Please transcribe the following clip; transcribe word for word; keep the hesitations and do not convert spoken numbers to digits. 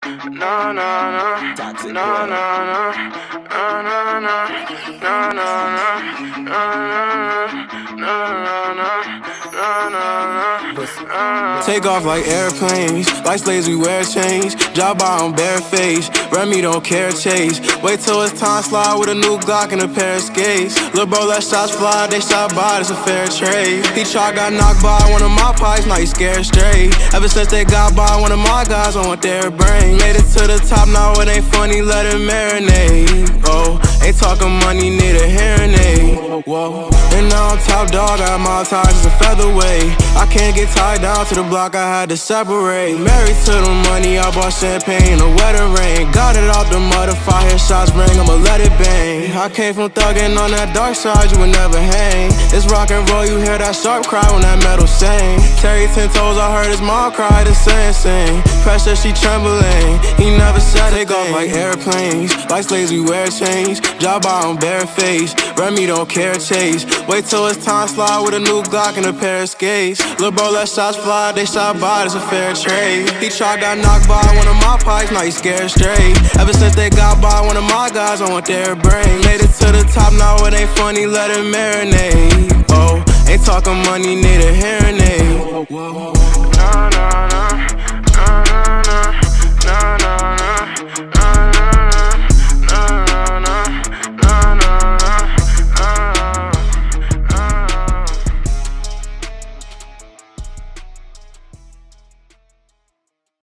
no, no, no, no, no, no, no, no, no, no, no, no, no, no. Take off like airplanes, like slaves we wear chains. Job out on bare face, Remy don't care chase. Wait till it's time slide with a new Glock and a pair of skates. Lil' bro let shots fly, they shot by, it's a fair trade. He try got knocked by one of my pipes, now he scared straight. Ever since they got by one of my guys, I want their brain. Made it to the top, now it ain't funny, let it marinate. Oh, ain't talking money, need a hearing aid. Whoa, and now I'm top dog, I got my ties as a featherweight. I can't get tied down to the block, I had to separate. Married to the money, I bought champagne in a wedding ring. Got it out the mud, if I hear shots ring, I'ma let it bang. I came from thugging on that dark side, you would never hang. It's rock and roll, you hear that sharp cry when that metal sing. Terry ten toes, I heard his mom cry, the same sing. Pressure, she trembling, he never said it. Take off like airplanes, like slaves we wear chains. Job out on bare face, Remy don't care chase. Wait till it's time slide with a new Glock and a pair of skates. Lil' bro let shots fly, they shot by, it's a fair trade. He try got knocked by one of my pipes, now he scared straight. Ever since they got by one of my guys, I want their brain. Made it to the top, now it ain't funny, let it marinate. Oh, ain't talking money, need a hearing aid.